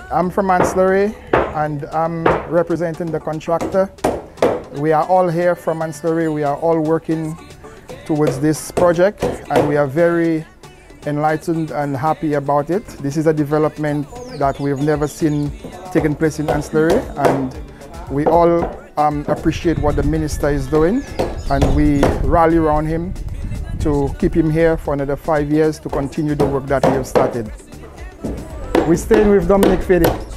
I'm from Anse la Raye and I'm representing the contractor. We are all here from Anse la Raye. We are all working towards this project and we are very enlightened and happy about it. This is a development that we've never seen taking place in Anse la Raye, and we all appreciate what the minister is doing, and we rally around him to keep him here for another 5 years to continue the work that we have started. We're staying with Dominic Fedee.